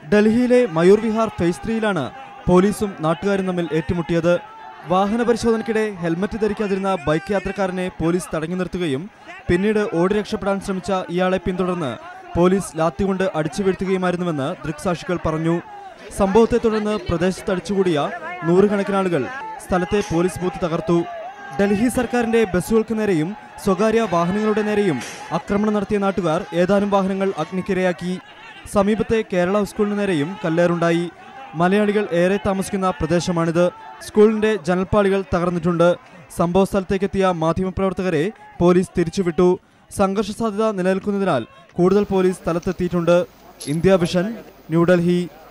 ഡൽഹിയിലെ മയൂർ വിഹാർ ഫേസ് 3-ലാണ് പോലീസും നാട്ടുകാരും തമ്മിൽ ഏറ്റുമുട്ടിയത്. വാഹന പരിശോധനയ്ക്കിടെ ഹെൽമറ്റ് ധരിക്കാതിരുന്ന ബൈക്ക് യാത്രക്കാരനെ പോലീസ് തടഞ്ഞു നിർത്തുകയും പിന്നീട് ഓടി രക്ഷപ്പെടാൻ ശ്രമിച്ച ഇയാളെ പിന്തുടർന്ന് പോലീസ് ലാത്തികൊണ്ട് അടിച്ചു വീഴ്ത്തുകയുമായിരുന്നുവെന്ന് ദൃക്സാക്ഷികൾ പറഞ്ഞു. സംഭവത്തെ തുടർന്ന് പ്രദേശത്ത് അടിച്ചുകൂടിയ നൂറുകണക്കിന് ആളുകൾ സ്ഥലത്തെ പോലീസ് ബൂത്ത് തകർത്തു. ഡൽഹി സർക്കാരിന്റെ ബസ്സുകൾക്ക് നേരെയും സ്വകാര്യ വാഹനങ്ങളുടെ നേരെയും ആക്രമണം നടത്തിയ നാട്ടുകാർ ഏതാനും വാഹനങ്ങൾ അഗ്നിക്കിരയാക്കി. സമീപത്തെ കേരള സ്കൂളിന് നേരെയും കല്ലേറുണ്ടായി. മലയാളികൾ ഏറെ താമസിക്കുന്ന പ്രദേശമാണിത്. സ്കൂളിന്റെ ജനൽപ്പാളികൾ തകർന്നിട്ടുണ്ട്. സംഭവ സ്ഥലത്തേക്കെത്തിയ മാധ്യമപ്രവർത്തകരെ പോലീസ് തിരിച്ചുവിട്ടു. സംഘർഷ സാധ്യത നിലനിൽക്കുന്നതിനാൽ കൂടുതൽ പോലീസ് സ്ഥലത്തെത്തിയിട്ടുണ്ട്. ഇന്ത്യ വിഷൻ, ന്യൂഡൽഹി.